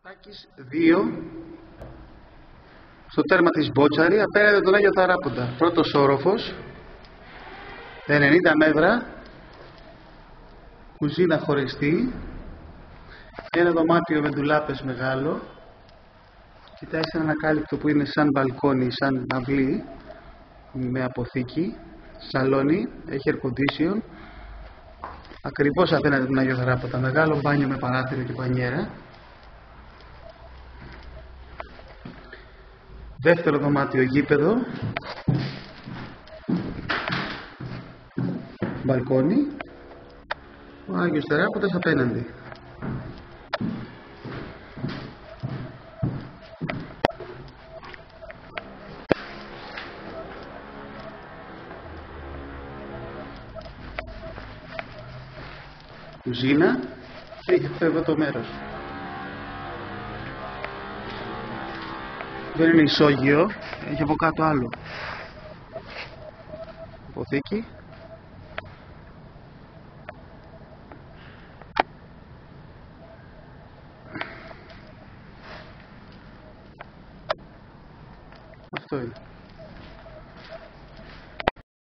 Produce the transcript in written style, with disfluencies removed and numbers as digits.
Τάκης 2 στο τέρμα της Μπότσαρη απέναντι από τον Άγιο Θαράποντα. Πρώτος όροφος, 90 μέτρα, κουζίνα χωριστή, ένα δωμάτιο με ντουλάπες μεγάλο, κοιτάει σε ένα ανακάλυπτο που είναι σαν μπαλκόνι, σαν αυλή με αποθήκη, σαλόνι, έχει air condition, ακριβώς απέναντι από τον Άγιο Θαράποντα, μεγάλο μπάνιο με παράθυρο και μπανιέρα. Δεύτερο δωμάτιο, γήπεδο, μπαλκόνι, ο Άγιος Θεράποντας απέναντι. Κουζίνα και έχει αυτό εδώ το μέρος. Δεν είναι ισόγειο, έχει από κάτω άλλο. Αποθήκη. Αυτό είναι.